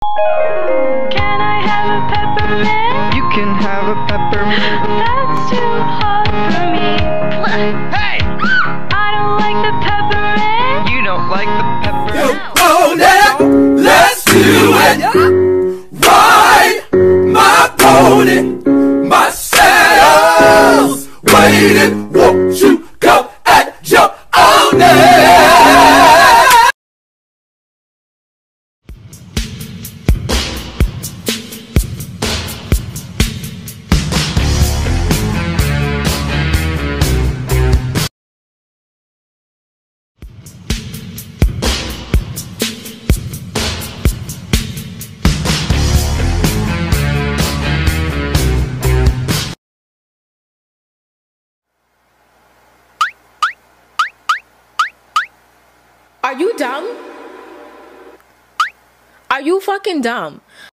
Can I have a peppermint? You can have a peppermint. That's too hot for me. Hey! I don't like the peppermint. You don't like the peppermint. On it, let's do it. Ride my pony, my saddle's waiting. Won't you come and jump on it? Are you dumb? Are you fucking dumb?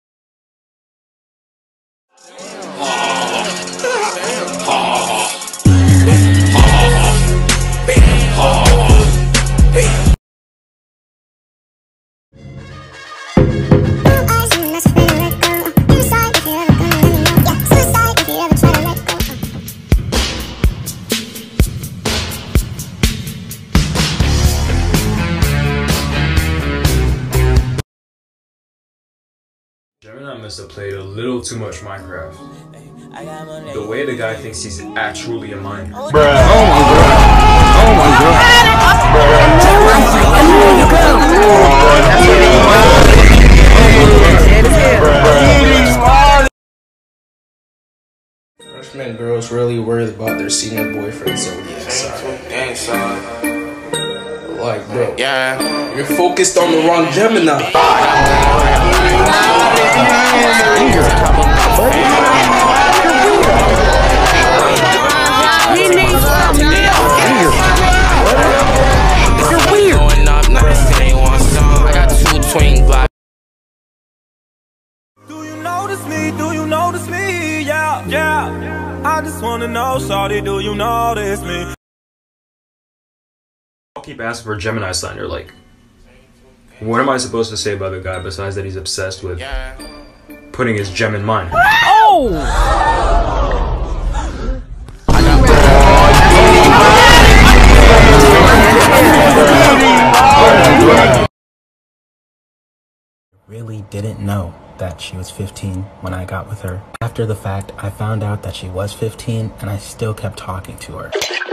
Gemini must have played a little too much Minecraft. The way the guy thinks he's actually a miner. Bruh. Oh my god. Oh my god. Freshman girls really worried about their senior boyfriend zodiac sign. Like, bro, you're focused on the wrong Gemini. Do you notice me? Do you notice me? Yeah, yeah. I just wanna know, shawty, do you notice me? I'll keep asking for a Gemini sign. You're like, what am I supposed to say about the guy besides that he's obsessed with putting his gem in mine? Really didn't know that she was 15 when I got with her. After the fact, I found out that she was 15 and I still kept talking to her.